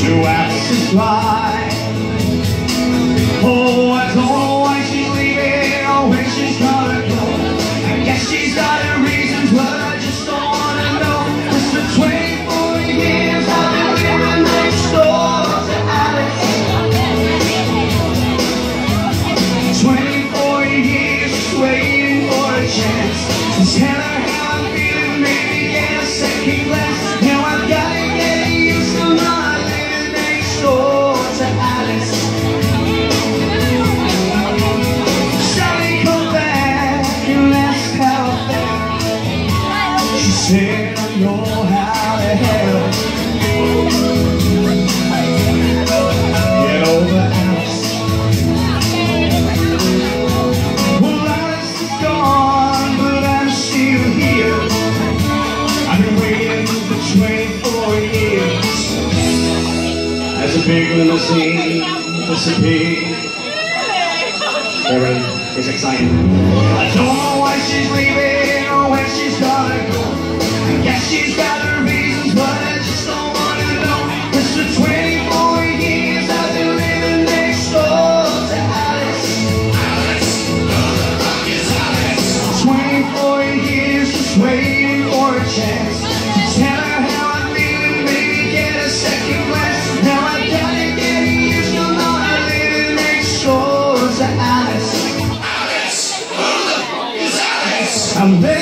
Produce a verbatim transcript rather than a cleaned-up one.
to ask to fly. Oh, I don't know why she's leaving or where she's gonna go. I guess she's got her reasons, but I just don't wanna know. It's the twenty-four years I've been living next door to Alice. twenty-four years just waiting for a chance to tell her how I'm feeling, maybe get a second glance. Now I've gotta get used to not living next door to Alice. Sally come back and asked how I felt. She said, I know how to help. Get over Alice. Well, Alice is gone, but I'm still here. I've been waiting for twenty-four years. As a big limousine disappeared. Very, it's exciting. I don't know why she's leaving or where she's gonna go. I guess she's got her reasons, but I just don't wanna know. It's the twenty-four years I've been living next door to Alice. Alice, the rock is Alice. twenty-four years just waiting for a chance to tell her how I'm feeling, maybe get a second glance. Now I gotta get used to not living next door to Alice. Alice, the rock is Alice. I'm